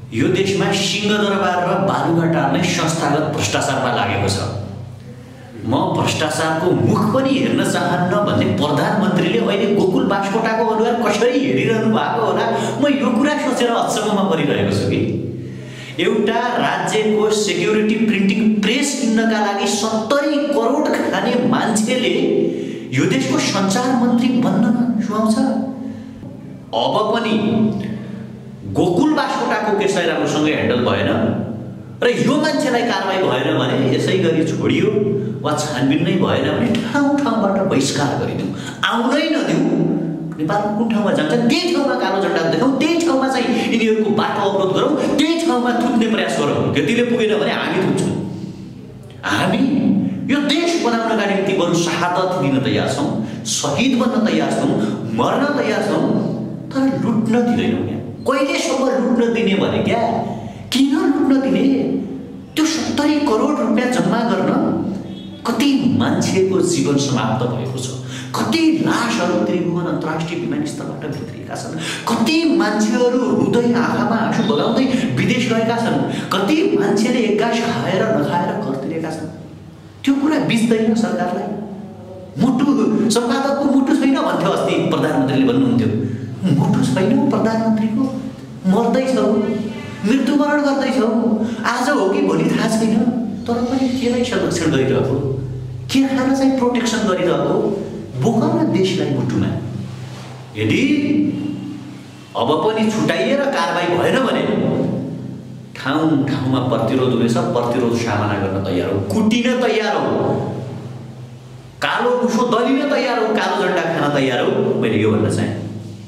यो देशमा सिंहदरबार र बालुघाटा नै संस्थागत भ्रष्टाचारमा लागेको छ। म भ्रष्टाचारको मुख पनि हेर्न चाहन्न भन्ने प्रधानमन्त्रीले अहिले गोकुल बास्कोटाको अनुहार कसरी हेरिरहनु भएको होला, म यो कुरा सोचेर अचम्ममा परिरहेको छु कि एउटा राज्यको सेक्युरिटी प्रिन्टिङ प्रेस किन्नका लागि 70 करोड खाने मान्छेले यो देशको सञ्चार मन्त्री बन्न सुहाउँछ। अब पनि गोकुल बास्कोटाको केसलाई राम्रोसँग ह्यान्डल भएन र यो मान्छेलाई कारबाही भएन भने यसै गरी छोडियो वा छानबिन नै भएन भने ठाउँ ठाउँबाट बहिष्कार गरिदिउँ, आउनै नदिउँ। नेपालको कुन ठाउँमा जान्छ त्यही ठाउँमा कालो झन्डा देखाउँ, त्यही ठाउँमा चाहिँ यिनीहरूको बाटो अवरोध गरौँ, त्यही ठाउँमा थुक्ने प्रयास गरौँ। त्यतिले पुगेन भने हामी थुक्छौँ। हामी यो देश बनाउनका निम्ति बरु शहादत दिन तयार छौँ, शहीद बन्न तयार छौँ, मर्न तयार छौँ, तर लुट्न दिँदैनौँ। कहिलेसम्म लुट्न दिने भने क्या, किन लुट्न दिने? त्यो 70 करोड रुपियाँ जम्मा गर्न कति मान्छेको जीवन समाप्त भएको छ, कति लासहरू त्रिभुवन अन्तर्राष्ट्रिय विमानस्थलबाट भित्रिएका छन्, कति मान्छेहरू रुँदै आँखामा आँसु बगाउँदै विदेश गएका छन्, कति मान्छेले एक्कास खाएर नखाएर कर तिरेका छन्। त्यो कुरा बिच्दैन सरकारलाई। मुटु सम्पादकको मुटु छैन भन्थ्यो अस्ति प्रधानमन्त्रीले भन्नुहुन्थ्यो। मुटु छैन प्रधानमन्त्रीको, मर्दैछौ, मृत्युवरण गर्दैछौ, आज हो कि भोलि थाहा छैन, तर पनि केलाई संरक्षण गरिरहेको, के खान चाहिँ प्रोटेक्सन गरिरहेको, बोकाउन देशलाई मुटुमा। यदि अब पनि छुटाइएर कारबाही भएन भने ठाउँ ठाउँमा प्रतिरोध हुनेछ, प्रतिरोध सामना गर्न तयार हो, कुटिन तयार हो, कालो मुसो दलिन तयार हो, कालो झन्डा खान तयार हो। मैले यो भन्न चाहे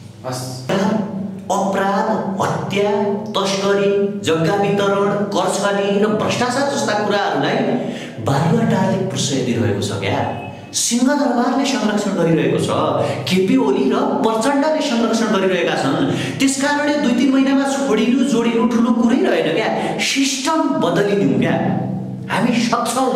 अपराध, हत्या, तस्करी, जग्गा वितरण, कर्छली र भ्रष्टाचार जस्ता कुराहरूलाई बालुवाटारले प्रश्रय दिइरहेको छ क्या। सिंहदरबारले संरक्षण गरिरहेको छ, केपी ओली र प्रचण्डले संरक्षण गरिरहेका छन्। त्यसकारणले 2-3 महिनामा छोडिनु जोडिनु ठुलो कुरै रहेन क्या। सिस्टम बदलिदिउँ क्या, हामी सक्छौँ।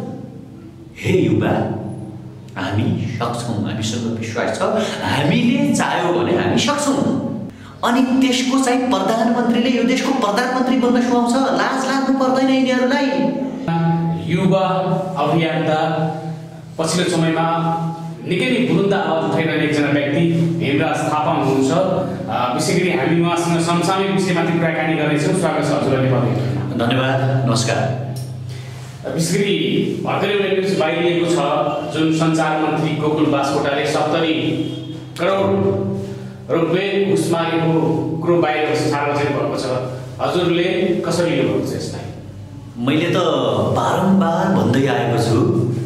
हे युवा, हामी सक्छौँ, हामीसँग विश्वास छ, हामीले चाह्यो भने हामी सक्छौँ। अनि त्यसको चाहिँ प्रधानमन्त्रीले यो देशको प्रधानमन्त्री बन्न सुहाउँछ। लाज लाग्नु पर्दैन यिनीहरूलाई। युवा अभियन्ता पछिल्लो समयमा निकै नै बुलन्द आवाज उठाइरहने एकजना व्यक्ति हेमराज थापा हुनुहुन्छ। विशेष गरी हामी उहाँसँग समसामयिक विषयमाथि कुराकानी गर्नेछौँ। स्वागत छ हजुरलाई नेपालमा। धन्यवाद, नमस्कार। विशेष गरी भर्खरै न्युज बाहिरिएको छ जुन सञ्चार मन्त्री गोकुल बास्कोटाले 70 करोड रुपियाँ घुस मागेको कुरो बाहिर सार्वजनिक भएको छ। हजुरले कसरी लिनुभएको छ यसलाई? मैले त बारम्बार भन्दै आएको छु,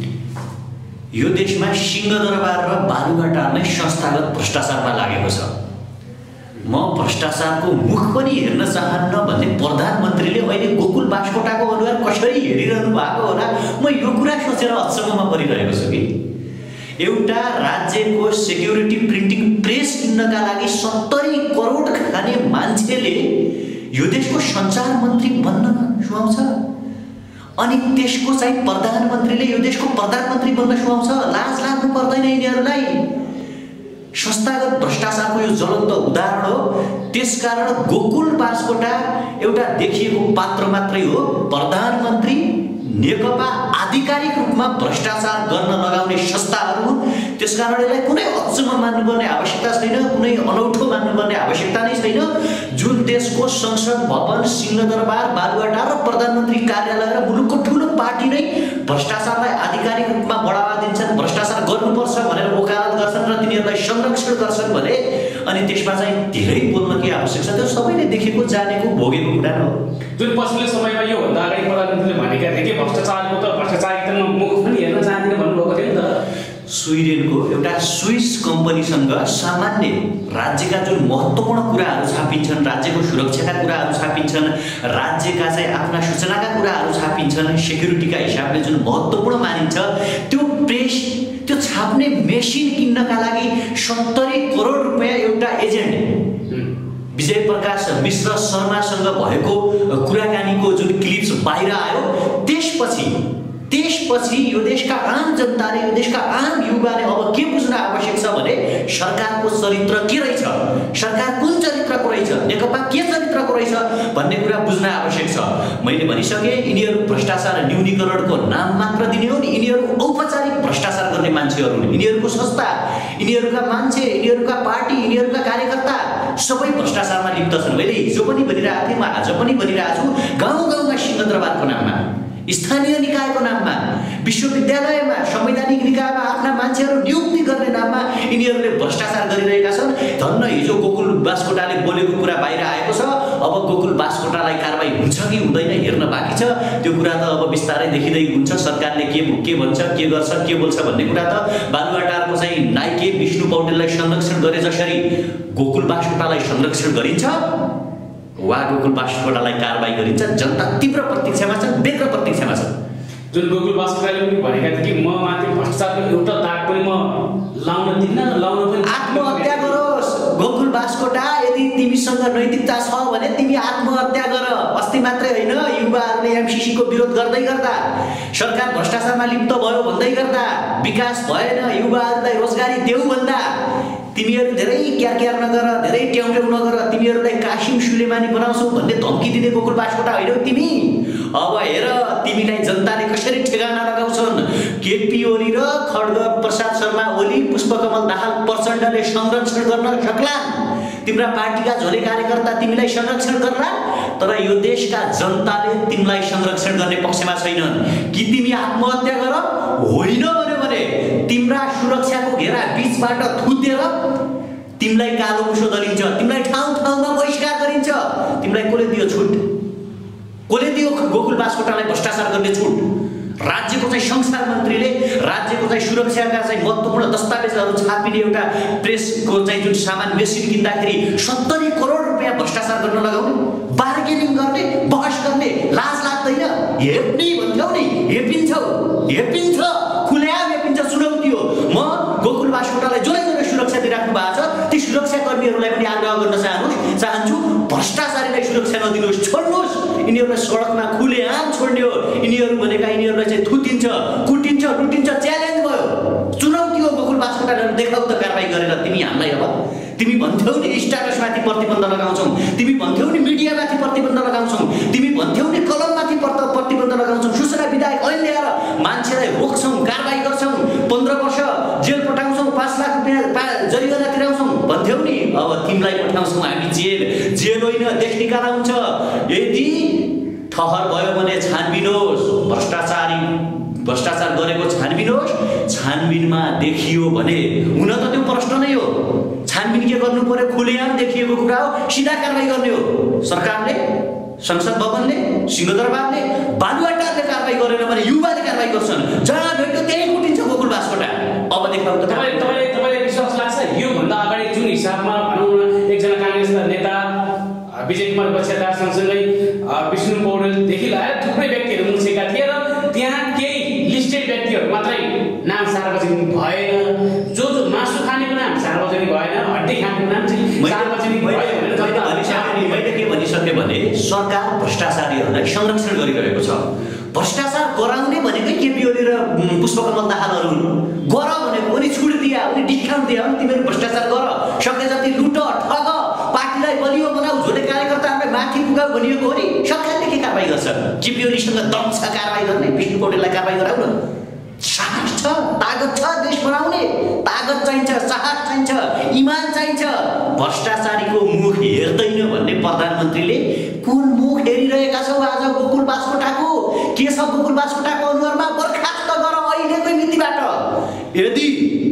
यो देशमा सिंहदरबार र बालुघाटा नै संस्थागत भ्रष्टाचारमा लागेको छ। म भ्रष्टाचारको मुख पनि हेर्न चाहन्न भन्ने प्रधानमन्त्रीले अहिले गोकुल बास्कोटाको अनुहार कसरी हेरिरहनु भएको होला, म यो कुरा सोचेर अचम्ममा परिरहेको छु कि एउटा राज्यको सेक्युरिटी प्रिन्टिङ प्रेस किन्नका लागि 70 करोड खाने मान्छेले यो देशको सञ्चार मन्त्री बन्न सुहाउँछ। अनि त्यसको चाहिँ प्रधानमन्त्रीले यो देशको प्रधानमन्त्री बन्न सुहाउँछ। लाज लाग्नु पर्दैन यिनीहरूलाई। संस्थागत भ्रष्टाचारको यो ज्वलन्त उदाहरण हो। त्यसकारण गोकुल बास्कोटा एउटा देखिएको पात्र मात्रै हो। प्रधानमन्त्री नेकपा आधिकारिक रूपमा भ्रष्टाचार गर्न लगाउने संस्थाहरू हुन्। त्यसकारण यसलाई कुनै अचम्म मान्नुपर्ने आवश्यकता छैन, कुनै अनौठो मान्नुपर्ने आवश्यकता नै छैन। जुन देशको संसद भवन, सिंहदरबार, बालुवाटार र प्रधानमन्त्री कार्यालय र मुलुकको ठुलो पार्टी नै भ्रष्टाचारलाई आधिकारिक रूपमा बढावा दिन्छन्, भ्रष्टाचार गर्नुपर्छ भनेर वकालत गर्छन् र तिनीहरूलाई संरक्षण गर्छन् भने अनि त्यसमा चाहिँ धेरै बोल्न के आवश्यक छ? त्यो सबैले देखेको, जानेको, भोगेको कुरा हो। जुन पछिल्लो समयमा यो भन्दा अगाडि प्रधानमन्त्रीले भनेका थिए कि भ्रष्टाचारको त भ्रष्टाचारितामा मुख पनि हेर्न चाहँदैन भन्नुभएको थियो नि त। स्विडेनको एउटा स्विस कम्पनीसँग सामान्य राज्यका जुन महत्त्वपूर्ण कुराहरू छापिन्छन्, राज्यको सुरक्षाका कुराहरू छापिन्छन्, राज्यका चाहिँ आफ्ना सूचनाका कुराहरू छापिन्छन्, सेक्युरिटीका हिसाबले जुन महत्त्वपूर्ण मानिन्छ, त्यो प्रेस, त्यो छाप्ने मेसिन किन्नका लागि 70 करोड रुपियाँ एउटा एजेन्ट विजय प्रकाश मिश्र शर्मासँग भएको कुराकानीको जुन क्लिप्स बाहिर आयो, त्यसपछि त्यसपछि यो देशका आम जनताले, यो देशका आम युवाले अब के बुझ्न आवश्यक छ भने सरकारको चरित्र के रहेछ, सरकार कुन चरित्रको रहेछ, नेकपा के चरित्रको रहेछ भन्ने कुरा बुझ्न आवश्यक छ। मैले भनिसकेँ, यिनीहरू भ्रष्टाचार न्यूनीकरणको नाम मात्र दिने हो नि, यिनीहरू औपचारिक भ्रष्टाचार गर्ने मान्छेहरू हुन्। यिनीहरूको संस्था, यिनीहरूका मान्छे, यिनीहरूका पार्टी, यिनीहरूका कार्यकर्ता सबै भ्रष्टाचारमा लिप्त छन्। मैले हिजो पनि भनिरहेको थिएँ, म आज पनि भनिरहेको छु, गाउँ गाउँमा सिंहदरबारको नाममा, स्थानीय निकायको नाममा, विश्वविद्यालयमा, संवैधानिक निकायमा आफ्ना मान्छेहरू नियुक्ति गर्ने नाममा यिनीहरूले भ्रष्टाचार गरिरहेका छन्। धन्न हिजो गोकुल बास्कोटाले बोलेको कुरा बाहिर आएको छ। अब गोकुल बास्कोटालाई कारबाही हुन्छ कि हुँदैन हेर्न बाँकी छ। त्यो कुरा त अब बिस्तारै देखिँदै हुन्छ। सरकारले के भन्छ, के गर्छ, के बोल्छ भन्ने कुरा त बालुवाटारको चाहिँ नाइके विष्णु पौडेललाई संरक्षण गरे जसरी गोकुल बास्कोटालाई संरक्षण गरिन्छ वा गोकुल बास्कोटालाई कारबाही गरिन्छ, जनता तीव्र प्रतीक्षामा छ, व्यग्र प्रतीक्षामा छ। जुन गोकुल बास्कोटाले पनि भनेका थिए कि म माथि भ्रष्टाचारको एउटा दाग पनि म लाउन दिन्न, लाउन पनि आत्महत्या गरोस्। गोकुल बास्कोटा, यदि तिमीसँग नैतिकता छ भने तिमी आत्महत्या गर। अस्ति मात्रै होइन, युवाहरूले एमसीसी को विरोध गर्दै गर्दा, सरकार भ्रष्टाचारमा लिप्त भयो भन्दै गर्दा, विकास भएन, युवाहरूलाई रोजगारी देऊ भन्दा तिमीहरू धेरै क्यार नगर, धेरै ट्याउट्याउ नगर, तिमीहरूलाई कासिम सुलेमानी बनाउँछौ भन्ने धम्की दिने गोकुल बास्कोटा होइनौ तिमी। अब हेर तिमीलाई जनताले कसरी ठेगाना लगाउँछन्। केपी ओली र खड्ग प्रसाद शर्मा ओली, पुष्पकमल दाहाल प्रचण्डले संरक्षण गर्न सक्लान्, तिम्रा पार्टीका झोले कार्यकर्ता तिमीलाई संरक्षण गर्ला, तर यो देशका जनताले तिमीलाई संरक्षण गर्ने पक्षमा छैनन्। कि तिमी आत्महत्या गर, होइन भने तिम्रा सुरक्षाको घेरा बीचबाट थुतेर तिमीलाई कालो मुसो दलिन्छ, तिमीलाई ठाउँ ठाउँमा बहिष्कार गरिन्छ। तिमीलाई कसले दियो छुट? कसले दियो गोकुल बास्कोटालाई भ्रष्टाचार गर्ने छुट? राज्यको चाहिँ संसार मन्त्रीले राज्यको चाहिँ सुरक्षाका चाहिँ महत्त्वपूर्ण दस्तावेजहरू छापिने एउटा प्रेसको चाहिँ जुन सामान मेसिन किन्दाखेरि 70 करोड रुपियाँ भ्रष्टाचार गर्न लगाउने, बार्गेनिङ गर्ने, बहस गर्ने लाज लाग्दैन? हेप्ने भन्छौ नि, हेपिन्छ, खुल्याम हेपिन्छ, चुनौती हो। म गोकुल बास्कोटालाई जसले सुरक्षा दिइराख्नु भएको छ ती सुरक्षाकर्मीहरूलाई पनि आग्रह गर्न चाहन्छु, भ्रष्टाचारीलाई सुरक्षा नदिनुहोस्, छोड्नुहोस्। यिनीहरूलाई सडकमा खुलेआम छोड्ने हो। यिनीहरू भनेका यिनीहरूलाई चाहिँ थुतिन्छ, कुटिन्छ, लुटिन्छ, च्यालेन्ज भयो, चुनौती हो। गोकुल बास्कोटालाई देखाउ त कारबाही गरेर। तिमी हामीलाई अब तिमी भन्थ्यौ नि स्ट्याटसमाथि प्रतिबन्ध लगाउँछौ, तिमी भन्थ्यौ नि मिडियामाथि प्रतिबन्ध लगाउँछौ, तिमी भन्थ्यौ नि कलममाथि प्रतिबन्ध लगाउँछौ, सूचना विधायक ऐन ल्याएर मान्छेलाई रोक्छौ, कारबाही गर्छौ, 15 वर्ष जेल पठाउँछौ, 5 लाख रुपियाँ जरिवाना तिराउँछौ भन्थ्यौ नि। अब तिमीलाई पठाउँछौ हामी जेल होइन, देश निकाला हुन्छ। यदि ठहर भयो भने छानबिन होस्, भ्रष्टाचार गरेको छानबिन होस्। छानबिनमा देखियो भने, हुन त त्यो प्रश्न नै हो, छानबिन के गर्नु पर्यो? खुलेआम देखिएको कुरा हो, सिधा कारबाही गर्ने हो। सरकारले, संसद भवनले, सिंहदरबारले, बालुवाटारले कारबाही गरेन भने युवाले कारबाही गर्छन्। जहाँ भेट्यो त्यही कुटिन्छ गोकुल बास्कोटा। अब देखाउ त। तपाईँलाई विश्वास लाग्छ यो भन्दा अगाडि जुन हिसाबमा भनौँ न एकजना कांग्रेस नेता विजय कुमार बछियादार सँगसँगै विष्णु पौडेलदेखि लगाएर थुप्रै व्यक्तिहरू मुछेका थिए र त्यहाँ केही लिस्टेड व्यक्तिहरू मात्रै नाम सार्वजनिक भएन। जो मासु खानेको नाम सार्वजनिक भएन, हड्डी खानेको नाम चाहिँ सार्वजनिक भयो भने मैले के भनिसकेँ भने सरकार भ्रष्टाचारीहरूलाई संरक्षण गरिरहेको छ। भ्रष्टाचार गराउने भनेकै केपी ओली र पुष्पकमल दाहालहरू हुन्। गर भनेको पनि छुट दिया, उनी डिस्काउन्ट दिया, तिमीहरू भ्रष्टाचार गर, सके जति लुट, ठग, पार्टीलाई बलियो बनाऊ, झोले कार्यकर्ताहरूलाई माथि पुगाऊ भनिएको हो नि। सरकारले के कारबाही गर्छ? केपी ओलीसँग दम छ कारबाही गर्ने, विष्णु पौडेललाई कारबाही गराउ न। साहस छ, तागत छ, देश बनाउने तागत चाहिन्छ, साहस चाहिन्छ, इमान चाहिन्छ। भ्रष्टाचारीको मुख हेर्दैन भन्ने प्रधानमन्त्रीले कुन मुख हेरिरहेका छौ आज गोकुल बास्कोटाको? के छ गोकुल बास्कोटाको अनुहारमा? बर्खास्त गर अहिलेकै मितिबाट। यदि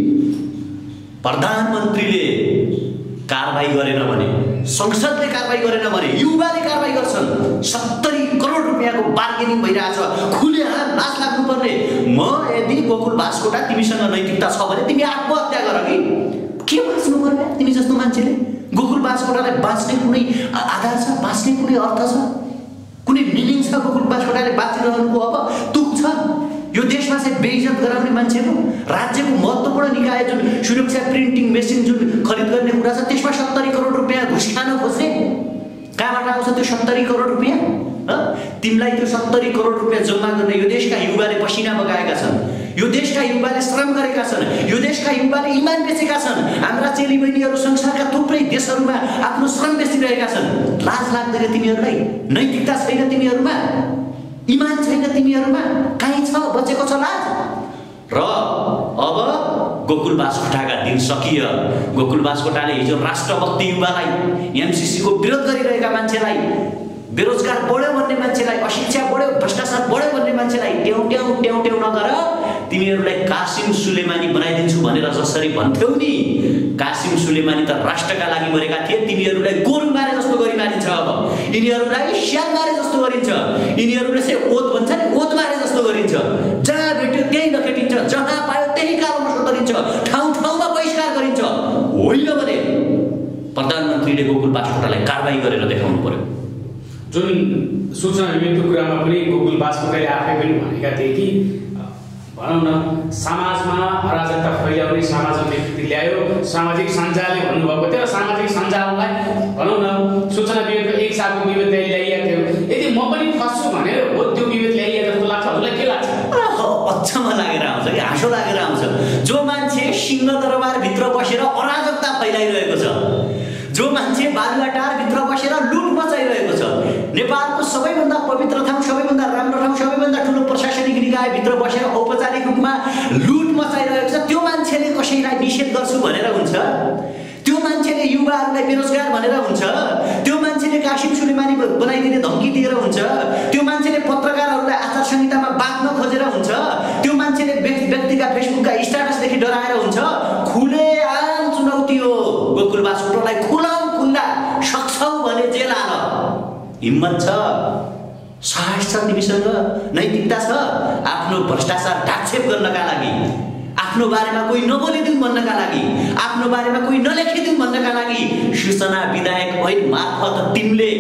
प्रधानमन्त्रीले कारबाही गरेन भने, संसदले कारबाही गरेन भने युवाले कारबाही गर्छन्। 70 करोड रुपियाँको बार्गेनिङ भइरहेछ, खुलेआम लास लाग्नुपर्ने। म यदि गोकुल बास्कोटा तिमीसँग नैतिकता छ भने तिमी आत्महत्या गर कि के बाँच्नु पर्यो? तिमी जस्तो मान्छेले गोकुल बास्कोटालाई बाँच्ने कुनै आधार छ? बाँच्ने कुनै अर्थ छ? कुनै मिनिङ छ? गोकुल बास्कोटाले बाँचिरहनुको अब तुक छ? यो देशमा चाहिँ बेइज्जत गराउने मान्छेको राज्यको महत्त्वपूर्ण निकाय जुन सुरक्षा प्रिन्टिङ मेसिन जुन खरिद गर्ने कुरा छ त्यसमा 70 करोड रुपियाँ घुस खान खोज्ने कहाँबाट आउँछ त्यो 70 करोड रुपियाँ? तिमीलाई त्यो 70 करोड रुपियाँ जम्मा गर्ने यो देशका युवाले पसिना बगाएका छन्, यो देशका युवाले श्रम गरेका छन्, यो देशका युवाले इमान बेचेका छन्। हाम्रा चेलीबहिनीहरू संसारका थुप्रै देशहरूमा आफ्नो श्रम बेचिरहेका छन्। लाज लाग्दैन तिमीहरूलाई? नैतिकता छैन तिमीहरूमा? इमान छैन तिमीहरूमा? कहीँ छ बचेको छ लाज? र अब गोकुल बास्कोटाका दिन सकियो। गोकुल बास्कोटाले हिजो राष्ट्रभक्ति युवालाई, एमसीसी को विरोध गरिरहेका मान्छेलाई, बेरोजगार बढ्यो भन्ने मान्छेलाई, अशिक्षा बढ्यो, भ्रष्टाचार बढ्यो भन्ने मान्छेलाई ट्याउ नगर। तिमीहरूलाई कासिम सुलेमानी बनाइदिन्छु भनेर जसरी भन्थ्यौ नि, कासिम सुलेमानी त राष्ट्रका लागि मरेका थिए। तिमीहरूलाई गोरु मारे जस्तो गरी मारिन्छ। अब यिनीहरूलाई स्याल मारे जस्तो गरिन्छ। यिनीहरूले चाहिँ ओत भन्छ नि, ओत मारे जस्तो गरिन्छ। जहाँ भेट्यो त्यही नखेटिन्छ, जहाँ पायो त्यही कालोमा सोतरिन्छ, ठाउँ ठाउँमा बहिष्कार गरिन्छ। होइन भने प्रधानमन्त्रीले गोकुल बास्कोटालाई कारबाही गरेर देखाउनु पर्यो। जुन सूचना विवेकको कुरामा पनि गोकुल बास्कोटाले आफै पनि भनेका थिए कि भनौँ न समाजमा अराजकता फैलाउने सामाजिक व्यक्ति ल्यायो, सामाजिक सञ्जालले भन्नुभएको थियो। सामाजिक सञ्जाललाई भनौँ न सूचना विवेकको एक सालको विवेक ल्याइएको थियो। यदि म पनि फस्छु भनेर हो त्यो विवेक ल्याइएको जस्तो लाग्छ। हजुरलाई के लाग्छ? अचम्म लागेर आउँछ कि हाँसो लागेर आउँछ। जो मान्छे सिंहदरबारभित्र बसेर अराजकता फैलाइरहेको छ, जो मान्छे बालुवाटारभित्र बसेर लुट मचाइरहेको छ, नेपालको सबैभन्दा पवित्र ठाउँ, सबैभन्दा राम्रो ठाउँ, सबैभन्दा ठुलो प्रशासनिक निकायभित्र बसेर औपचारिक रूपमा लुट मचाइरहेको छ, त्यो मान्छेले कसैलाई निषेध गर्छु भनेर हुन्छ? त्यो मान्छेले युवाहरूलाई बेरोजगार भनेर हुन्छ? त्यो मान्छेले कासिम सुलेमानी बनाइदिने धम्की दिएर हुन्छ? त्यो मान्छेले पत्रकारहरूलाई आचार संहितामा बाँध्न खोजेर हुन्छ? त्यो मान्छेले व्यक्तिका फेसबुकका स्ट्याटसदेखि डराएर हुन्छ? खुलेआम चुनौती हो गोकुल बास्कोटालाई। खुल्ला सक्छौ भने जेल हाल। हिम्मत छ, साहस छ तिमीसँग, नैतिकता छ आफ्नो भ्रष्टाचार ढाकछेप गर्नका लागि, आफ्नो बारेमा कोही नबोलिदिउन् भन्नका लागि, आफ्नो बारेमा कोही नलेखिदिउन् भन्नका लागि सूचना विधायक ऐन मार्फत तिमीले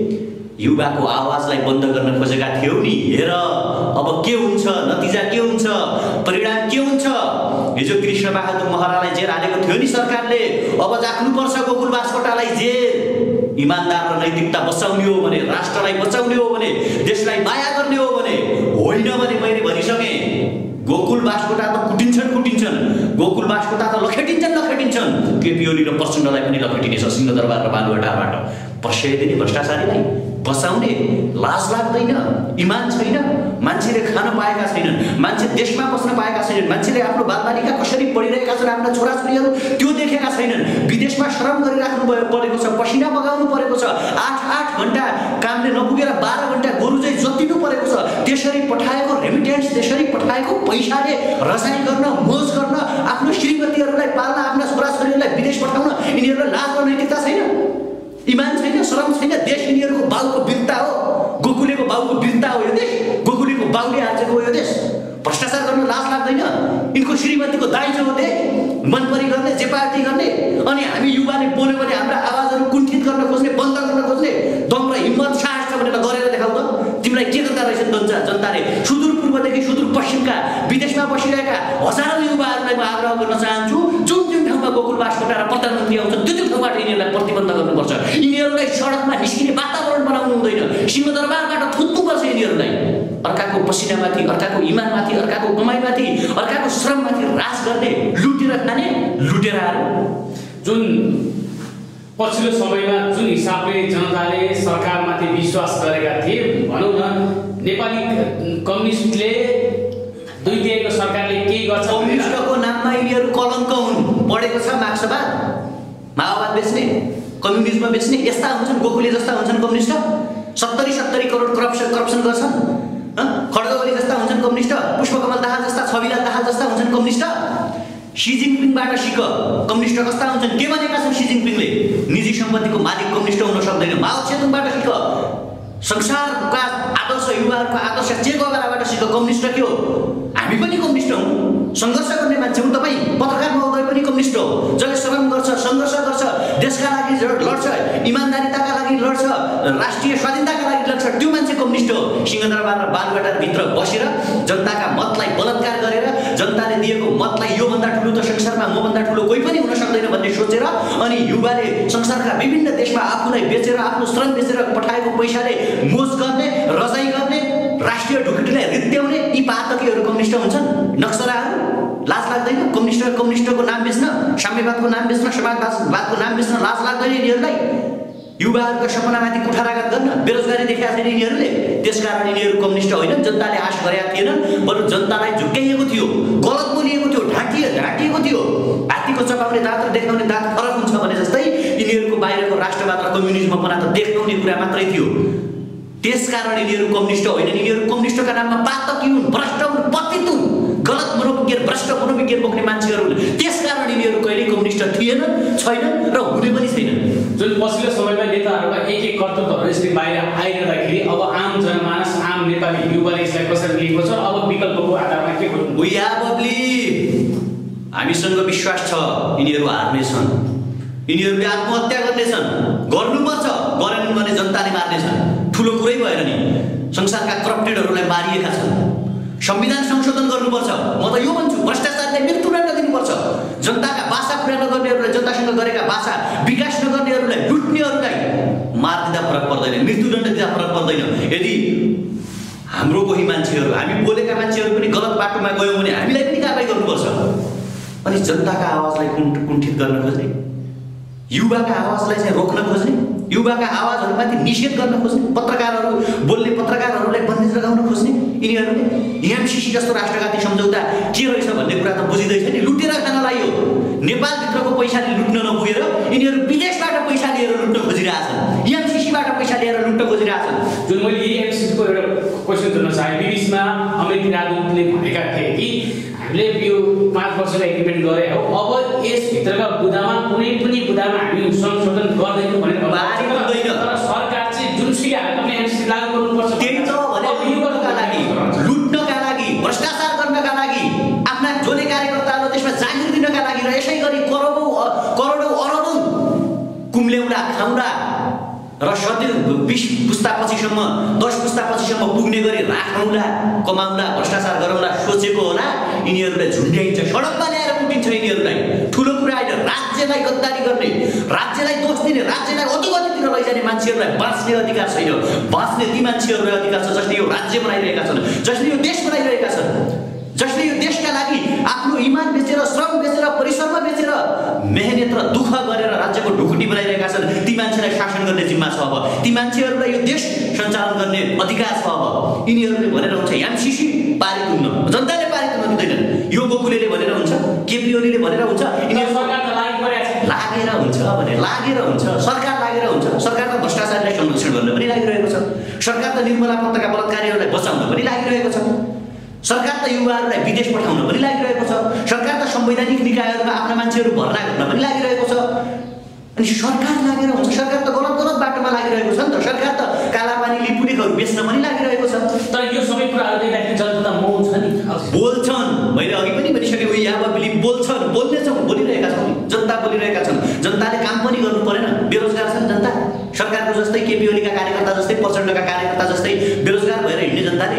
युवाको आवाजलाई बन्द गर्न खोजेका थियौ नि। हेर अब के हुन्छ, नतिजा के हुन्छ, परिणाम के हुन्छ। हिजो कृष्ण बहादुर महरालाई जेल हालेको थियो नि सरकारले। अब जाख्नुपर्छ गोकुल बास्कोटालाई जेल। इमानदार र नैतिकता बचाउने हो भने, राष्ट्रलाई बचाउने हो भने, देशलाई माया गर्ने हो भने, होइन भने मैले भनिसकेँ गोकुल बास्कोटा त कुटिन्छन्, गोकुल बास्कोटा त लखेटिन्छन्। केपी ओली र प्रचण्डलाई पनि लखेटिनेछ सिंहदरबार र बालुवाटारबाट। पस्याइदिने भ्रष्टाचारीलाई बचाउने लाज लाग्दैन? इमान छैन? मान्छेले खान पाएका छैनन्, मान्छे देशमा बस्न पाएका छैनन्, मान्छेले आफ्नो बालबालिका कसरी पढिरहेका छन्, आफ्ना छोराछोरीहरू त्यो देखेका छैनन्। विदेशमा श्रम गरिराख्नु परेको छ, पसिना बगाउनु परेको छ, 8 घण्टा कामले नपुगेर 12 घण्टा गोरु चाहिँ जोतिनु परेको छ। त्यसरी पठाएको रेमिटेन्स, त्यसरी पठाएको पैसाले रसाई गर्न, मोज गर्न, आफ्नो श्रीमतीहरूलाई पाल्न, आफ्ना छोराछोरीहरूलाई विदेश पठाउन यिनीहरूलाई लाज र नैतिकता छैन? इमान छैन? श्रम छैन? देश यिनीहरूको बाउको वीरता हो, गोकुलेको बाउको वीरता हो यो देश, गोकुलेको बाउले आर्जेको हो यो देश। भ्रष्टाचार गर्न लाज लाग्दैन? यिनको श्रीमतीको दाइजो हो देश, मनपरी गर्ने, जे पार्टी गर्ने। अनि हामी युवाले बोल्यो भने हाम्रा आवाजहरू कुण्ठित गर्न खोज्ने, बन्द गर्न खोज्ने दम र हिम्मत, साहस छ भनेर गरेर देखाउ त। तिमीलाई के गर्दा रहेछ जनताले? सुदूरपूर्वदेखि सुदूरपश्चिमका विदेशमा बसिरहेका हजारौँ युवाहरूलाई म आग्रह गर्न चाहन्छु, जुन ठाउँमा गोकुल बास्कोटा र प्रधानमन्त्री आउँछ त्यो ठाउँबाट यिनीहरूलाई प्रतिबन्ध गर्नुपर्छ। यिनीहरूलाई सडकमा निस्किने वातावरण बनाउनु हुँदैन, सिंहदरबारबाट थुत्नुपर्छ यिनीहरूलाई। अर्काको पसिनामाथि, अर्काको इमानमाथि, अर्काको कमाइमाथि, अर्काको श्रममाथि राज गर्ने, लुटेर खाने लुटेराहरू। जुन पछिल्लो समयमा जुन हिसाबले जनताले सरकारमाथि विश्वास गरेका थिए, भनौँ न नेपाली कम्युनिस्टले दुईतिहाईको सरकारले के गर्छ, कम्युनिस्टको नाममा यिनीहरू कलङ्क हुन्। पढेको छ मार्क्सवाद, माओवाद बेच्ने, कम्युनिजम बेच्ने, यस्ता हुन्छन्, गोकुले जस्ता हुन्छन् कम्युनिस्ट। 70 करोड करप्सन गर्छन्। खड्ग ओली जस्ता हुन्छन् कम्युनिस्ट, पुष्पकमल दाहाल जस्ता, छविलाल दाहाल जस्ता हुन्छन् कम्युनिस्ट। सी जिनपिङबाट सिक कम्युनिस्ट कस्ता हुन्छन्? के भनेका छन् सी जिनपिङले? निजी सम्पत्तिको मालिक कम्युनिस्ट हुन सक्दैन। माओ सेतुङबाट सिक संसारका आदर्श, युवाहरूको आदर्श चे गुएभाराबाट सिक कम्युनिस्ट के हो? हामी पनि कम्युनिस्ट हौँ, सङ्घर्ष गर्ने मान्छे हौँ। तपाईँ पत्रकार महोदय पनि कम्युनिस्ट कम्युनिस्ट हो, जसले श्रम गर्छ, सङ्घर्ष गर्छ, देशका लागि लड्छ, इमानदारिताका लागि लड्छ, राष्ट्रिय स्वाधीनताका लागि लड्छ, त्यो मान्छे कम्युनिस्ट हो। सिंहदरबार र बालुवाटारभित्र बसेर जनताका मतलाई बलात्कार गरेर जनताले दिएको मतलाई योभन्दा ठुलो त संसारमा मभन्दा ठुलो कोही पनि हुन सक्दैन भन्ने सोचेर अनि युवाले संसारका विभिन्न देशमा आफूलाई बेचेर आफ्नो श्रम बेचेर पठाएको पैसाले मोज गर्ने, रजाइ गर्ने, राष्ट्रिय ढुकुटीलाई रित्याउने यी पातकीहरू कम्युनिस्ट हुन्छन्। नक्सलाहरू लाज लाग्दैन कम्युनिस्टको नाम बेच्न, साम्यवादको नाम बेच्न, समाजवादको नाम बेच्न लाज लाग्दैन यिनीहरूलाई? युवाहरूका सपनामाथि कुठाराघात गर्न बेरोजगारी देखाएको छैन यिनीहरूले, त्यसकारण यिनीहरू कम्युनिस्ट होइन। जनताले आश गरेका थिएनन्, बरु जनतालाई झुक्क्याइएको थियो, गलत बोलिएको थियो, ढाँटिएको थियो। हात्तीको चपाउने दाँत र देखाउने दाँत फरक हुन्छ भने जस्तै यिनीहरूको बाहिरको राष्ट्रवाद र कम्युनिजमपना त देखाउने कुरा मात्रै थियो। त्यसकारण यिनीहरू कम्युनिस्ट होइनन्। यिनीहरू कम्युनिस्टका नाममा पातकी हुन्, भ्रष्ट हुन्, पतित हुन्, गलत मनोविज्ञान, भ्रष्ट मनोविज्ञान बोक्ने मान्छेहरू हुन्। त्यसकारण यिनीहरू कहिले कम्युनिस्ट थिएनन्, छैनन् र हुने पनि छैनन्। जुन पछिल्लो समयमा नेताहरूका एक कर्तव्यहरू यसरी बाहिर आइरहँदाखेरि अब आम जनमानस, आम नेपाली युवाले यसलाई कसरी लिएको छ, अब विकल्पको आधारमा के गर्नु? वी आर बब्ली, हामीसँग विश्वास छ यिनीहरू हार्नेछन्, यिनीहरूले आत्महत्या गर्नेछन्, गर्नुपर्छ, गरेनन् भने जनताले मार्नेछन्। ठुलो कुरै भएन नि, संसारका करप्टेडहरूलाई मारिएका छन्। संविधान संशोधन गर्नुपर्छ, म त यो भन्छु, भ्रष्टाचारलाई मृत्युदण्ड दिनुपर्छ। जनताका भाषा पुरा नगर्नेहरूलाई, जनतासँग गरेका भाषा विकास नगर्नेहरूलाई, लुट्नेहरूलाई मारिदिँदा फरक पर्दैन, मृत्युदण्ड दिँदा फरक पर्दैन। यदि हाम्रो कोही मान्छेहरू, हामी बोलेका मान्छेहरू पनि गलत बाटोमा गयौँ भने हामीलाई पनि कारबाही गर्नुपर्छ। अनि जनताका आवाजलाई कुण्ठित गर्न खोज्ने, युवाका आवाजलाई चाहिँ रोक्न खोज्ने, युवाका आवाजहरूमाथि निषेध गर्न खोज्ने, पत्रकारहरू बोल्ने पत्रकारहरूलाई बन्देज लगाउन खोज्ने यिनीहरूले एमसीसी जस्तो राष्ट्रघाती सम्झौता के रहेछ भन्ने कुरा त बुझिँदैछ नि। लुटेर खान लाग्यो, नेपालभित्रको पैसाले लुट्न नपुगेर यिनीहरू विदेशबाट पैसा लिएर लुट्न खोजिरहेछन्, एमसीसीबाट पैसा लिएर लुट्न खोजिरहेछन्। जुन मैले एमसीसीको एउटा क्वेसन गर्न चाहेँ, बिबिसीमा अमेरिकी राजदूतले भनेका थिए कि हामीले यो 5 वर्षको एग्रिमेन्ट गरे हो, अब यसभित्रका बुदामा कुनै पनि बुदामा हामी संशोधन गर्दैनौँ भनेर तर सरकार चाहिँ जुनसुकै हालतमा एमसीसी लागू गर्नुपर्छ। त्यही त भने युवाका लागि, लुट्नका लागि, भ्रष्टाचार गर्नका लागि, आफ्ना जोले कार्यकर्ताहरू त्यसमा जागिर दिनका लागि र यसै गरी करोडौँ अरबौँ कुम्ल्याउला खाउला र सधैँ 20 पुस्तापछिसम्म 10 पुस्तापछिसम्म पुग्ने गरी राखौँला, कमाउला, भ्रष्टाचार गरौँला सोचेको होला। यिनीहरूलाई झुन्ड्याइन्छ, सडकमा ल्याएर कुटिन्छ यिनीहरूलाई। ठुलो कुरा होइन, राज्यलाई गद्दारी गर्ने, राज्यलाई दोष दिने, राज्यलाई अधोगतितिर लैजाने मान्छेहरूलाई बाँच्ने अधिकार छैन। बाँच्ने ती मान्छेहरूलाई अधिकार छ जसले यो राज्य बनाइरहेका छन्, जसले यो देश बनाइरहेका छन्, जसले यो देशका लागि आफ्नो इमान बेचेर, श्रम बेचेर, परिश्रम बेचेर, मेहनत र दुःख गरेर राज्यको ढुकुटी बनाइरहेका छन्। ती मान्छेलाई शासन गर्ने जिम्मा छ अब, ती मान्छेहरूलाई यो देश सञ्चालन गर्ने अधिकार छ अब। यिनीहरूले भनेर हुन्छ एमसीसी पारित हुन्न, जनताले पारित हुन दिँदैनन्। यो गोकुलेले भनेर हुन्छ, केपी ओलीले भनेर हुन्छ, यिनीहरू सरकार त लागेर हुन्छ भने लागेर हुन्छ, सरकार लागेर हुन्छ। सरकार त भ्रष्टाचारलाई संरक्षण गर्न पनि लागिरहेको छ, सरकार त निर्मला पन्तका बलात्कारीहरूलाई बचाउन पनि लागिरहेको छ, सरकार त युवाहरूलाई विदेश पठाउन पनि लागिरहेको छ, सरकार त संवैधानिक निकायहरूमा आफ्ना मान्छेहरू भर्ना गर्न पनि लागिरहेको छ। अनि सरकार लागेर हुन्छ, सरकार त गलत बाटोमा लागिरहेको छ नि त, सरकार त कालापानी लिपुलेखहरू बेच्न पनि लागिरहेको छ। तर यो सबै कुराहरू देख्दाखेरि जनता मौन छ नि, बोल्छन्। मैले अघि पनि भनिसकेको यहाँ बोल्छन्, बोल्नेछौँ, बोलिरहेका छौँ, जनता बोलिरहेका छन्। जनताले काम पनि गर्नु परेन, बेरोजगार छन् जनता। सरकारको जस्तै केपी ओलीका कार्यकर्ता जस्तै, प्रचण्डका कार्यकर्ता जस्तै बेरोजगार भएर हिँड्ने जनताले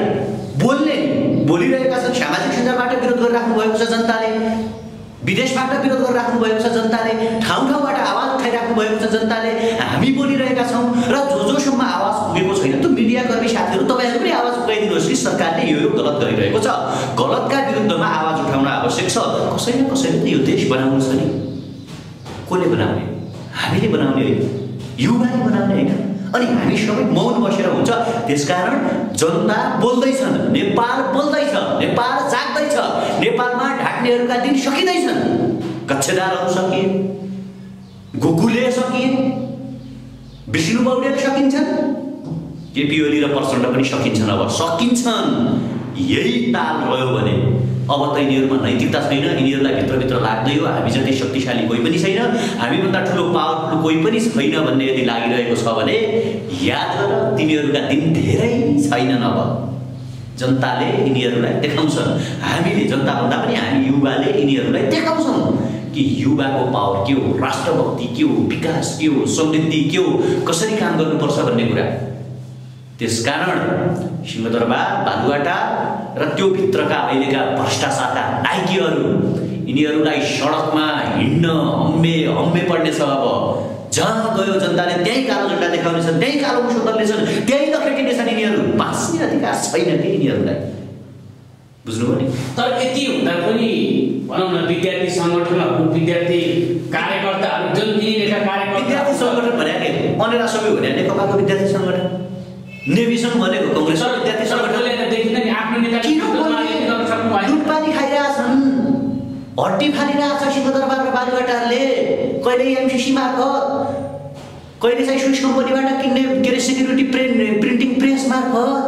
बोलिरहेका छन्। सामाजिक सञ्जालबाट विरोध गरिराख्नु भएको छ जनताले, विदेशबाट विरोध गरिराख्नु भएको छ जनताले, ठाउँ ठाउँबाट आवाज उठाइराख्नु भएको छ जनताले। हामी बोलिरहेका छौँ र जोसम्म आवाज पुगेको छैन त्यो मिडियाकर्मी साथीहरू तपाईँहरू पनि आवाज उठाइदिनुहोस् कि सरकारले यो गलत गरिरहेको छ, गलतका विरुद्धमा आवाज उठाउन आवश्यक छ। कसैले त यो देश बनाउनु छ नि, कसले बनाउने? हामीले बनाउने होइन, युवाले बनाउने होइन। अनि हामी सबै मौन बसेर हुन्छ। त्यसकारण जनता बोल्दैछन्, नेपाल बोल्दैछ, नेपाल जाग्दैछ, नेपालमा ढाक्नेहरूका दिन सकिँदैछन्। कक्षदारहरू सकिए, गोकुले सकिए, विष्णु पौडेल सकिन्छन्, केपी ओली र प्रचण्ड पनि सकिन्छन्। अब सकिन्छन्, यही ताल रह्यो भने अब त यिनीहरूमा नैतिकता छैन, यिनीहरूलाई भित्रभित्र लाग्दै हो हामी जति शक्तिशाली कोही पनि छैन, हामीभन्दा ठुलो पावरफुल कोही पनि छैन भन्ने यदि लागिरहेको छ भने याद गर, तिमीहरूका दिन धेरै छैनन्। अब जनताले यिनीहरूलाई देखाउँछन्, हामीले जनताभन्दा पनि हामी युवाले यिनीहरूलाई देखाउँछौँ कि युवाको पावर के हो, राष्ट्रभक्ति के हो, विकास के हो, समृद्धि के हो, कसरी काम गर्नुपर्छ भन्ने कुरा। त्यसकारण सिंहदरबार, बालुवाटा र त्यो भित्रका अहिलेका भ्रष्टाचारका नायकीहरू, यिनीहरूलाई सडकमा हिँड्न हम्मे पर्नेछ। अब जहाँ गयो जनताले त्यही कालो झन्डा देखाउनेछन्, त्यही कालो मुसो दल्नेछन्, त्यही लखेटिनेछन्। यिनीहरू बाँच्ने अधिकार छैन कि यिनीहरूलाई, बुझ्नुभयो नि। तर यति हुँदा पनि भनौँ न विद्यार्थी सङ्गठनहरू, विद्यार्थी कार्यकर्ताहरू, जुन यिनीहरूका कार्यकर्ता विद्यार्थी सङ्गठन भनेको अनेरा सबै हो नि, नेकपाको विद्यार्थी सङ्गठन, नेभिसन भनेको कङ्ग्रेसको विद्यार्थी सङ्गठन देखिन नि आफ्नो नेता लुटपानी खाइरहेछन्, हड्डी फालिरहेछ सिंहदरबार र बालुवाटारले। कहिले एमसिसी मार्फत, कहिले चाहिँ स्विस कम्पनीबाट किन्ने के अरे सेक्युरिटी प्रिन्टिङ प्रेस मार्फत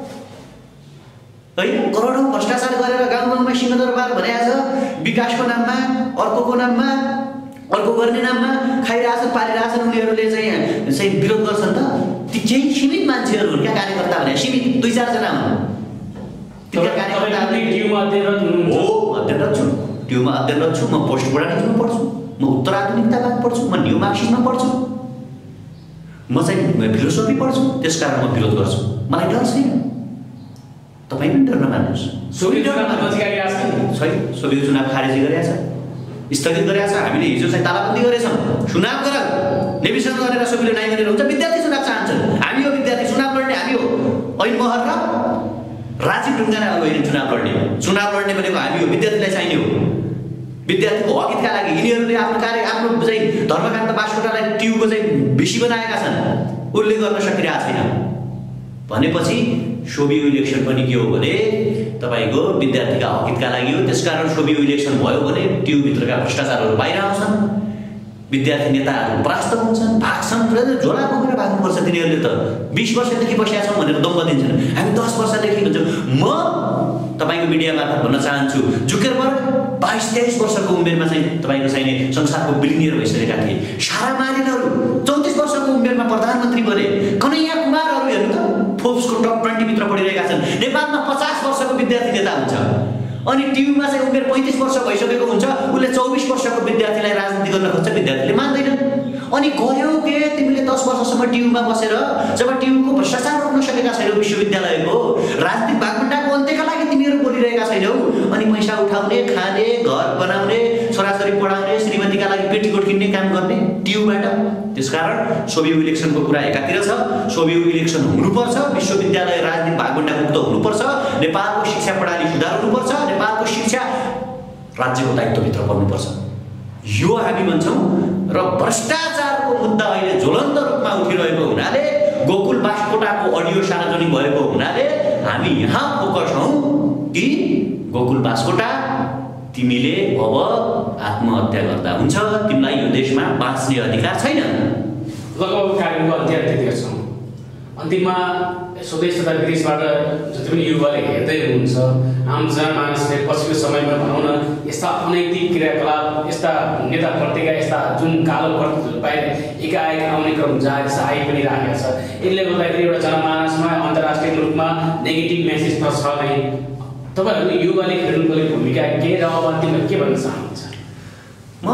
है करोडौँ भ्रष्टाचार गरेर गाउँ सिंहदरबार भनेको छ। विकासको नाममा, अर्कोको नाममा, अर्को गर्ने नाममा खाइरहेछन्, पालिरहेछन्। उनीहरूले चाहिँ विरोध गर्छन् त। ती केही सीमित मान्छेहरू हुन् क्या कार्यकर्ता भने, सीमित 2-4 जना हुन्। तिनका कार्यकर्ताहरू ट्युमा अध्ययनरत हुनुहुन्छ। हो, अध्ययनरत छु, ट्युमा अध्ययनरत छु। म पोस्ट मोडर्निज्ममा पढ्छु, म उत्तर आधुनिकतावाद पढ्छु, म न्यू मार्क्सिज्ममा पढ्छु, म चाहिँ फिलोसफी पढ्छु। त्यसकारण म विरोध गर्छु, मलाई डर छैन। तपाईँ पनि डर नमान्नुहोस्। सोभियत चुनाव खारेजी गरेका छ, स्थगित गरेका छ। हामीले हिजो चाहिँ तालाबन्दी गरेछौँ, चुनाव गर, नेभिसन गरेर सोभिले नाइ गरेर हुन्छ। विद्यार्थी चुनाव चाहन्छन्, हामी हो विद्यार्थी चुनाव लड्ने, हामी हो। ऐन महर र राजीव ढुङ्गानाहरू होइन चुनाव लड्ने। चुनाव लड्ने भनेको हामी हो, विद्यार्थीलाई चाहिने हो। विद्यार्थीको हक हितका लागि यिनीहरूले आफ्नो चाहिँ धर्मकान्त बास्कोटालाई ट्युबको चाहिँ बेसी बनाएका छन्, उसले गर्न सकिरहेको छैन भनेपछि सोभियो इलेक्सन पनि के हो भने तपाईँको विद्यार्थीका हक हितका लागि हो। त्यसकारण सोभियो इलेक्सन भयो भने ट्युबभित्रका भ्रष्टाचारहरू बाहिर आउँछन्, विद्यार्थी नेताहरू परास्त हुन्छन्, भाग्छन्। झोला बोकेर भाग्नुपर्छ तिनीहरूले त। 20 वर्षदेखि बसेका छौँ भनेर दम्ब दिन्छन्, हामी 10 वर्षदेखि भन्छौँ। म तपाईँको मिडिया मार्फत भन्न चाहन्छु, जुकेरबर्ग 22-23 वर्षको उमेरमा चाहिँ तपाईँको चाहिने संसारको बिलिनियर भइसकेका थिए। सारा मारिनहरू 34 वर्षको उमेरमा प्रधानमन्त्री बने। कन्हैया कुमारहरू हेर्नु त, फोर्ब्सको टप 20 भित्र पढिरहेका छन्। नेपालमा 50 वर्षको विद्यार्थी नेता हुन्छ, अनि ट्युबमा चाहिँ उमेर 35 वर्ष भइसकेको हुन्छ। उसले 24 वर्षको विद्यार्थीलाई राजनीति गर्न खोज्छ, विद्यार्थीले मान्दैनन्। अनि गऱ्यौ के तिमीले 10 वर्षसम्म ट्युबमा बसेर, जब ट्युबको भ्रष्टाचार रोक्न सकेका छैनौ, विश्वविद्यालयको राजनीतिक भागभण्डाको अन्त्यका लागि तिमीहरू बोलिरहेका छैनौ। अनि पैसा उठाउने, खाने, घर बनाउने, छोराछोरी पढाउने, श्रीमतीका लागि पेटीकोट किन्ने काम गर्ने ट्युबबाट। त्यसकारण सोभियो इलेक्सनको कुरा एकातिर छ, सोभियो इलेक्सन हुनुपर्छ, विश्वविद्यालय राजनीतिक भागभण्डा मुक्त हुनुपर्छ, नेपालको शिक्षा प्रणाली सुधार हुनुपर्छ, नेपालको शिक्षा राज्यको दायित्वभित्र पर्नुपर्छ, यो हामी भन्छौँ। र भ्रष्टाचारको मुद्दा अहिले ज्वलन्त रूपमा उठिरहेको हुनाले, गोकुल बास्कोटाको अडियो सार्वजनिक भएको हुनाले हामी यहाँ फोकस हौँ कि गोकुल बास्कोटा तिमीले अब आत्महत्या गर्दा हुन्छ, तिमीलाई यो देशमा बाँच्ने अधिकार छैन। लगभग कार्यक्रमको अन्त्यतिर छौँ। अन्तिममा स्वदेश तथा विदेशबाट जति पनि युवाले हेर्दै हुनुहुन्छ, आम जनमानसले पछिल्लो समयमा भनौँ न यस्ता अनैतिक क्रियाकलाप, यस्ता नेताप्रतिका यस्ता जुन कालो प्रतिहरू बाहिर एकाएक आउने क्रम जहाँ आइ पनि राखेको छ, यसले गर्दाखेरि एउटा जनमानसमा अन्तर्राष्ट्रिय रूपमा नेगेटिभ मेसेज त छ नै। तपाईँहरूले युवाले खेल्नुपर्ने भूमिका के र अब अन्तिममा के भन्न चाहनुहुन्छ? म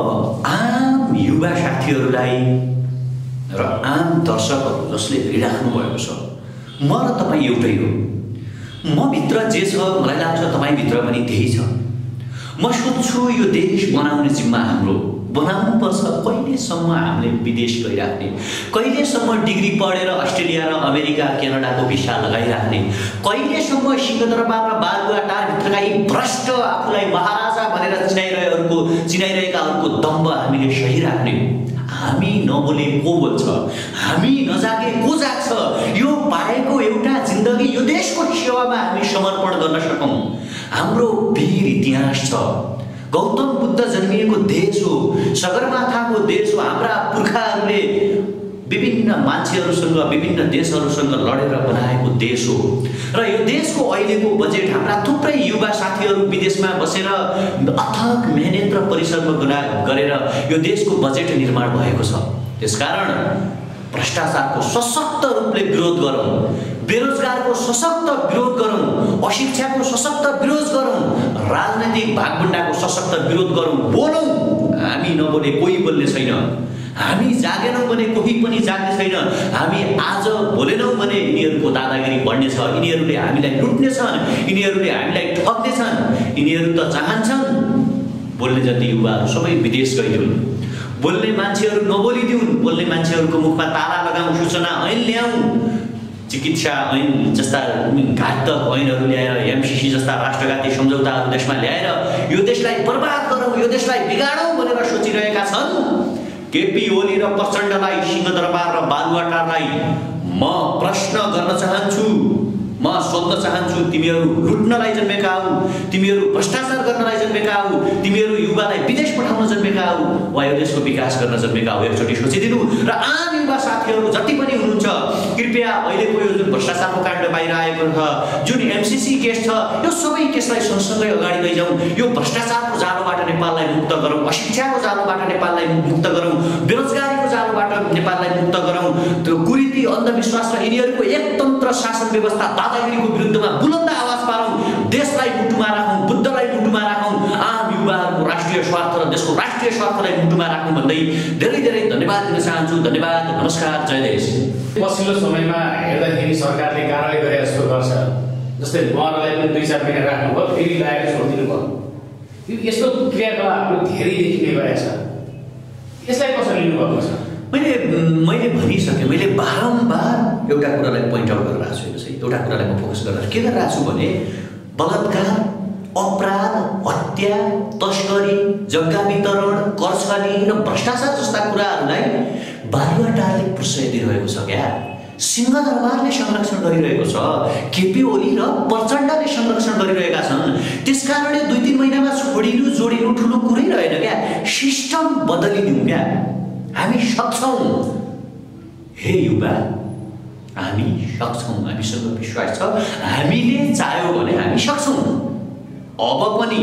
आम युवा साथीहरूलाई र आम दर्शकहरू जसले हेरिराख्नु भएको छ, म र तपाईँ एउटै हो। म भित्र जे छ मलाई लाग्छ तपाईँभित्र पनि त्यही छ। म सोध्छु यो देश बनाउने जिम्मा हाम्रो, बनाउनुपर्छ। कहिलेसम्म हामीले विदेश गइराख्ने, कहिलेसम्म डिग्री पढेर अस्ट्रेलिया र अमेरिका क्यानाडाको भिसा लगाइराख्ने, कहिलेसम्म सिंहदरबार र बालुवाटारभित्रका यी भ्रष्ट आफूलाई महाराजा भनेर चिनाइरहेकाहरूको दम्ब हामीले सही राख्ने। हामी नबोले को बोल्छ, हामी नजागे को जाग्छ। यो पाएको एउटा जिन्दगी यो देशको सेवामा हामी समर्पण गर्न सकौँ। हाम्रो वीर इतिहास छ, गौतम बुद्ध जन्मिएको देश हो, सगरमाथाको देश हो। हाम्रा पुर्खाहरूले विभिन्न मान्छेहरूसँग, विभिन्न देशहरूसँग लडेर बनाएको देश हो। र यो देशको अहिलेको बजेट, हाम्रा थुप्रै युवा साथीहरू विदेशमा बसेर अथक मेहनत र परिश्रम गरेर यो देशको बजेट निर्माण भएको छ। त्यसकारण भ्रष्टाचारको सशक्त रूपले विरोध गरौँ, बेरोजगारको सशक्त विरोध गरौँ, अशिक्षाको सशक्त विरोध गरौँ, राजनैतिक भागभण्डाको सशक्त विरोध गरौँ। बोलौँ, हामी नबोले कोही बोल्ने छैन। हामी जागेनौँ भने कोही पनि जाग्ने छैन। हामी आज बोलेनौँ भने यिनीहरूको दादागिरी बढ्नेछ, यिनीहरूले हामीलाई लुट्नेछन्, यिनीहरूले हामीलाई ठग्नेछन्। यिनीहरू त चाहन्छन् बोल्ने जति युवाहरू सबै विदेश गइदिउन्, बोल्ने मान्छेहरू नबोलिदिउन्, बोल्ने मान्छेहरूको मुखमा ताला लगाउँ, सूचना ऐन ल्याउँ, चिकित्सा ऐन जस्ता घातक ऐनहरू ल्याएर, एमसीसी जस्ता राष्ट्रघाती सम्झौताहरू देशमा ल्याएर यो देशलाई बर्बाद गरौँ, यो देशलाई बिगाडौँ भनेर सोचिरहेका छन्। केपी ओली र प्रचण्डलाई, सिंहदरबार र बालुवाटारलाई म प्रश्न गर्न चाहन्छु, म सोध्न चाहन्छु, तिमीहरू लुट्नलाई जन्मेका हौ, तिमीहरू भ्रष्टाचार गर्नलाई जन्मेका हौ, तिमीहरू युवालाई विदेश पठाउन जन्मेका हौ वा यो देशको विकास गर्न जन्मेका हौ? एकचोटि सोचिदिनु। र आम युवा साथीहरू जति पनि हुनुहुन्छ, कृपया अहिलेको यो जुन भ्रष्टाचारको काण्ड बाहिर आएको छ, जुन एमसीसी केस छ, यो सबै केसलाई सँगसँगै अगाडि लैजाउँ। यो भ्रष्टाचारको जालोबाट नेपाललाई मुक्त गरौँ, अशिक्षाको जालोबाट नेपाललाई मुक्त गरौँ, बेरोजगारीको जालोबाट नेपाललाई मुक्त गरौँ, त्यो कुरीति, अन्धविश्वास र यिनीहरूको एकतन्त्र शासन व्यवस्था दादागिरीको विरुद्धमा बुलन्द आवाज पारौँ, देशलाई मुटुमा राखौँ, बुद्धलाई मुटुमा राखौँ, आम युवाहरूको राष्ट्रिय स्वार्थ र देशको राष्ट्रिय स्वार्थलाई मुटुमा राखौँ भन्दै धेरै धेरै धन्यवाद दिन चाहन्छु। धन्यवाद, नमस्कार, जय देश। पछिल्लो समयमा हेर्दाखेरि सरकारले कारवाही गरे जस्तो गर्छ, जस्तै उहाँहरूलाई पनि 2-4 महिना राख्नुभयो, फेरि ल्याएर छोडिदिनु भयो। यस्तो क्रियाकलापहरू धेरै देखिने गरेको छ, यसलाई कसरी लिनुभएको छ? मैले भनिसकेँ, मैले बारम्बार एउटा कुरालाई पोइन्ट आउट गरिरहेको छु। एउटा कुरालाई म फोकस गरेर के गरिरहेको छु भने बलात्कार, अपराध, हत्या, तस्करी, जग्गा वितरण, कर्छली र भ्रष्टाचार जस्ता कुराहरूलाई बालुवाटारले प्रश्रय दिइरहेको छ क्या। सिंहदरबारले संरक्षण गरिरहेको छ, केपी ओली र प्रचण्डले संरक्षण गरिरहेका छन्। त्यसकारणले 2-3 महिनामा छोडिनु जोडिनु ठुलो कुरै रहेन क्या। सिस्टम बदलिदिउँ क्या, हामी सक्छौँ। हे युवा, हामी सक्छौँ, हामीसँग विश्वास छ, हामीले चाह्यो भने हामी सक्छौँ। अब पनि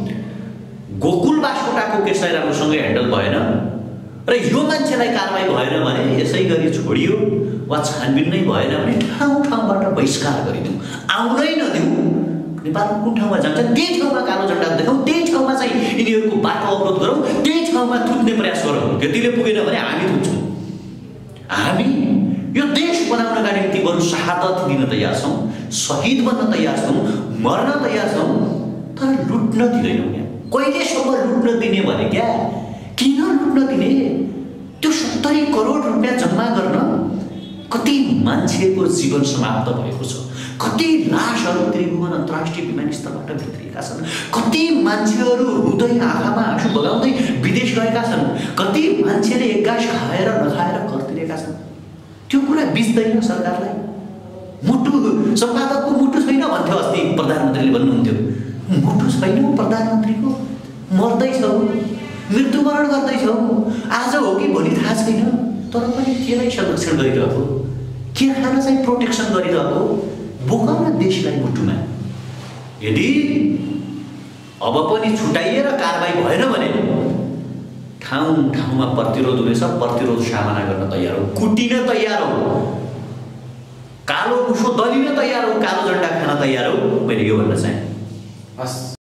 गोकुल बास्कोटाको केसलाई राम्रोसँग ह्यान्डल भएन र यो मान्छेलाई कारवाही भएन भने, यसै गरी छोडियो वा छानबिन नै भएन भने ठाउँ ठाउँबाट बहिष्कार गरिदिउँ, आउनै नदिउँ। नेपालको कुन ठाउँमा जान्छ त्यही ठाउँमा कालो झन्डा देखाउँ, त्यही ठाउँमा चाहिँ यिनीहरूको बाटो अवरोध गरौँ, त्यही ठाउँमा थुक्ने प्रयास गरौँ। त्यतिले पुगेन भने हामी थुक्छौँ। हामी यो देश बनाउनका निम्ति बरु शहादत दिन तयार छौँ, शहीद बन्न तयार छौँ, मर्न तयार छौँ, तर लुट्न दिँदैनौँ क्या। कहिलेसम्म लुट्न दिने भने क्या, किन लुट्न दिने? त्यो 70 करोड रुपियाँ जम्मा गर्न कति मान्छेको जीवन समाप्त भएको छ, कति लासहरू त्रिभुवन अन्तर्राष्ट्रिय विमानस्थलबाट भित्रिएका छन्, कति मान्छेहरू रुँदै आँखामा आँसु बगाउँदै विदेश गएका छन्, कति मान्छेले एक गाँस खाएर नखाएर कर तिरेका छन्। त्यो कुरा बिच्दैन सरकारलाई। मुटु, सम्पादकको मुटु छैन भन्थ्यो अस्ति प्रधानमन्त्रीले भन्नुहुन्थ्यो। मुटु छैन प्रधानमन्त्रीको, मर्दैछौ, मृत्युवरण गर्दैछौ, आज हो कि भोलि थाहा छैन, तर पनि केलाई संरक्षण गरिरहेको, के खान चाहिँ प्रोटेक्सन गरिरहेको? बोकाउन देशलाई मुटुमा। यदि अब पनि छुटाइएर कारबाही भएन भने ठाउँ ठाउँमा प्रतिरोध हुनेछ, प्रतिरोध सामना गर्न तयार हो, कुटिन तयार हो, कालो मुसो दलिन तयार हो, कालो झन्डा खान तयार हो। मैले यो भन्न चाहे।